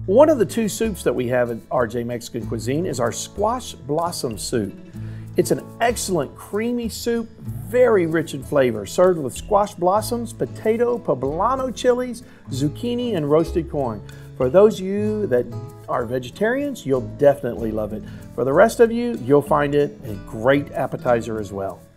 One of the two soups that we have at RJ Mexican Cuisine is our squash blossom soup. It's an excellent creamy soup, very rich in flavor, served with squash blossoms, potato, poblano chilies, zucchini, and roasted corn. For those of you that are vegetarians, you'll definitely love it. For the rest of you, you'll find it a great appetizer as well.